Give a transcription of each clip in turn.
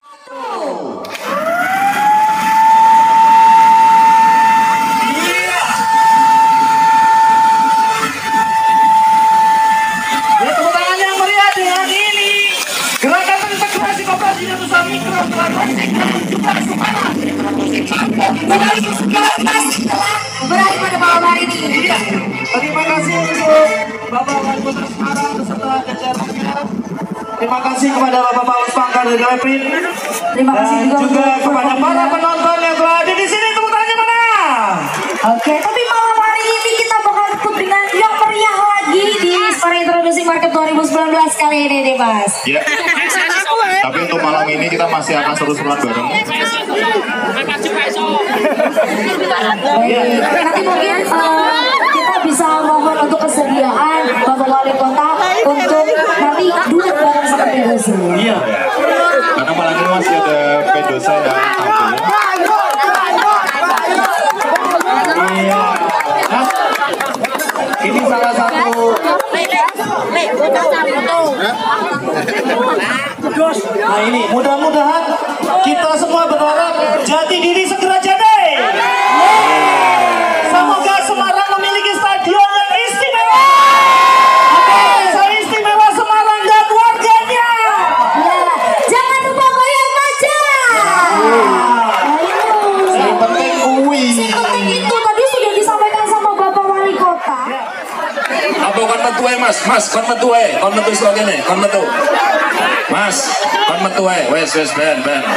Berakhir pada malam hari ini. Terima kasih untuk Bapak Wali Kota Semarang beserta jajarannya. Terima kasih kepada Bapak Paulus Pangkar dari Lepin. Terima kasih juga kepada para penonton yang telah ada di sini. Tepuk tangannya mana? Oke, tapi malam hari ini kita bakal tutup dengan yang meriah lagi di Spara Introducing Market 2019 kali ini nih Mas. Ya. Tapi untuk malam ini kita masih akan seru-seruan bareng. Nanti mungkin kita bisa mohon untuk kesediaan Bapak Wali Kota untuk nanti duet bareng sama Pedosa. Iya. Karena malam ini masih ada Pedosa yang tampil. Iya. Ini salah satu. Nah ini mudah-mudahan kita semua berharap Jati Diri segera jadi. Semoga Semarang memiliki stadion yang istimewa. Seistimewa Semarang dan warganya. Jangan lupa bayar pajak. Yang penting kui. Penting itu tadi sudah disampaikan sama Bapak Wali Kota. Apa kon metu ae Mas? Mas kon metu ae. Kon metu saka kene, kon metu. Mas, kon metu ae. Wes ben.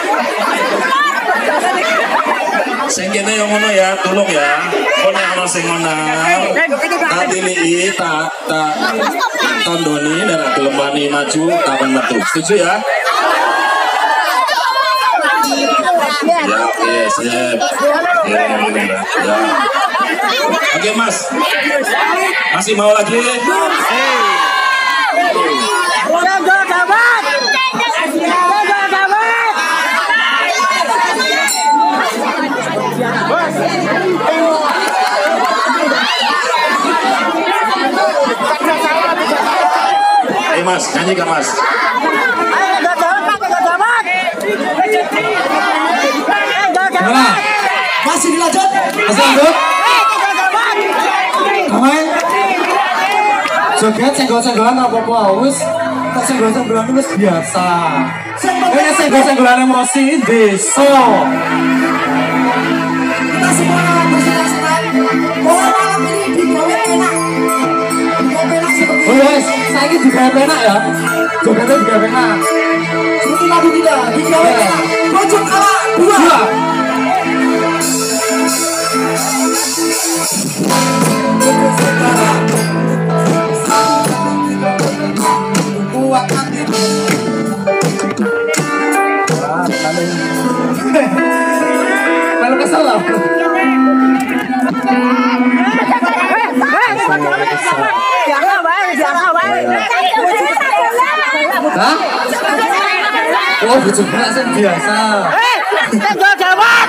Sing kene yang ngono ya, tolong ya. Kon yang ono sing ngonar. Nanti li tak tandoni nek gelem wani maju kapan metu. Setuju ya? Ya, oke, siap. Ya. Oke, Mas. Masih mau lagi? Mas, nyanyi gak Mas? Gimana? Masih dilanjut? Masih lanjut? Kawan? Joget senggol-senggolan apa-apa haus? Tak senggol-senggolan itu biasa. Ini senggol-senggolan emosi desa. Kita semua bersenang-senang. Bahwa malam ini digawe enak. Digawe enak seperti ini. Oh yes, saya ini digawe enak ya. Jogetnya digawe enak. Seperti lagu kita, digawe enak. Pojok kalah dua. Kalau kesel lah. Hah? Oh, bujuk biasa. Jawab.